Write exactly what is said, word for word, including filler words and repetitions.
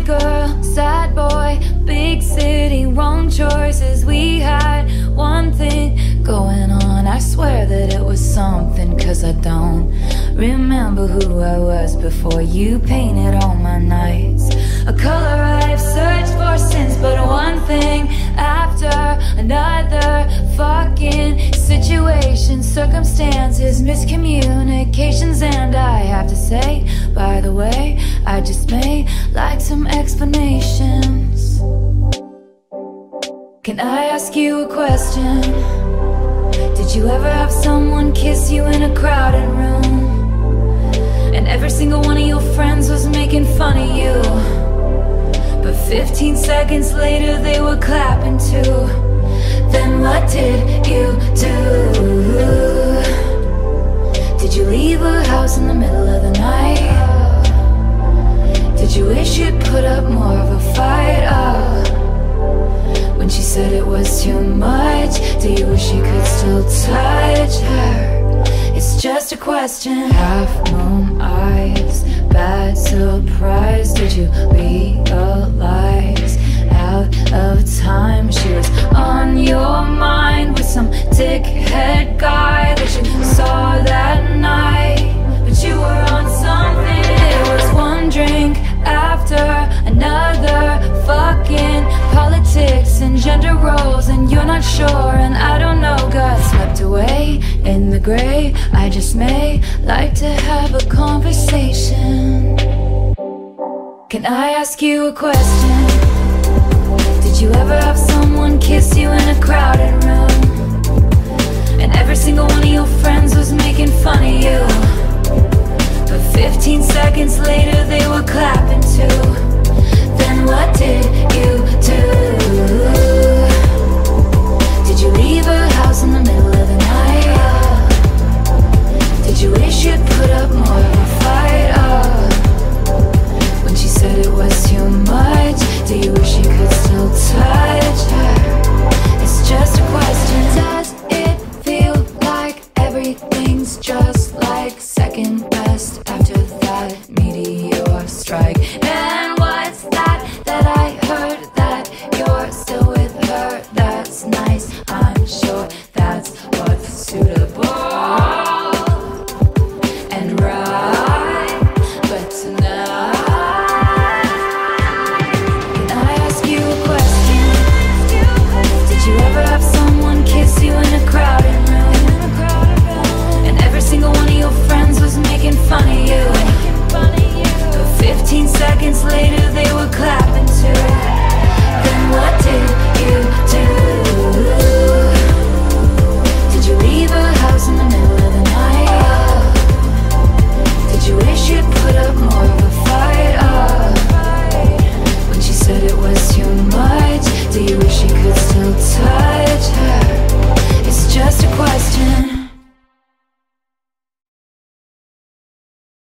girl, sad boy, big city, wrong choices. We had one thing going on, I swear that it was something, cause I don't remember who I was before you painted all my nights. A color I've searched for since, but one thing after another. Fucking situation, circumstances, miscommunications, and I have to say, by the way, I just may like some explanations. Can I ask you a question? Did you ever have someone kiss you in a crowded room, and every single one of your friends was making fun of you, but fifteen seconds later they were clapping too? Then what did you do? Did you leave her house in the middle of the night? Did you wish you'd put up more of a fight? Oh, when she said it was too much, do you wish you could still touch her? It's just a question. Half moon eyes, bad surprise. Did you realize out of time she was on your mind with some dickhead guy that you saw that night? But you were on something. It was one drink after another. Fucking politics and gender roles, and you're not sure, and I don't know. Got swept away in the gray. I just may like to have a conversation. Can I ask you a question? Did you ever have someone kiss you in a crowded room, and every single one of your friends was making fun of you, but fifteen seconds later they were clapping too? Then what did you do? Did you leave her house in the middle of the night? Did you wish you'd put up more of a fight? Oh, when she said it was too much, do you wish you could still touch her? It's just a question. Does it feel like everything's just like second